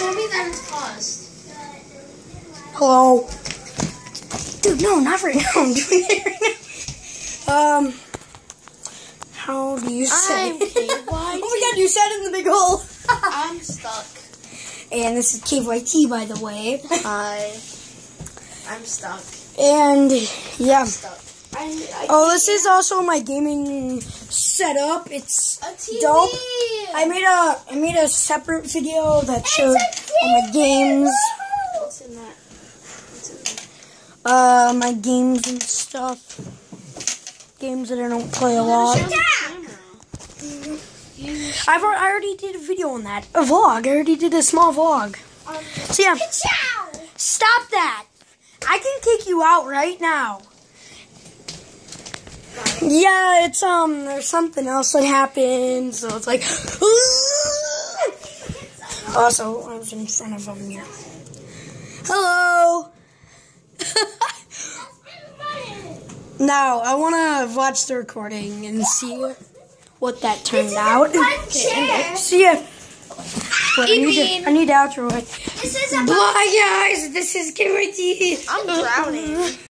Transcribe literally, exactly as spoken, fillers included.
show me that it's paused. Hello. Dude, no, not right now. I'm doing it right now. Um, how do you say I'm K Y T. Oh my god, you said it in the big hole. I'm stuck. And this is K Y T, by the way. Hi. I'm stuck. And, yeah. I'm stuck. I, I Oh, this is also my gaming setup. It's a T V. dope. I made a I made a separate video that showed all my games. What's in that? What's in that? Uh, my games and stuff. Games that I don't play a lot. I've al- I already did a video on that. A vlog. I already did a small vlog. Um, So yeah. Stop that. I can kick you out right now. Yeah, it's um there's something else that happened, so it's like also I was in front of a mirror. Hello. Now I wanna watch the recording and see what, what that turned out. Okay, see ya. But I need to I need to outro it. This is a Bye guys, this is K Y T. I'm drowning.